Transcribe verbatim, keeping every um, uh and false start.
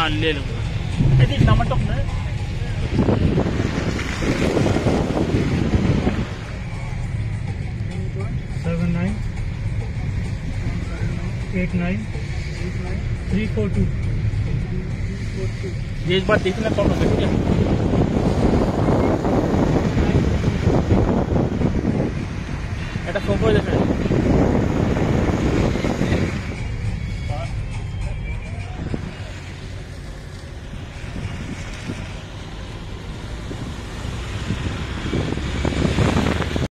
हाँ ले लूँगा। यदि टमाटो में seven nine eight nine three four two ये एक बार देखना कौन हो सकती है। এটা সম্পর্কে দেখেন।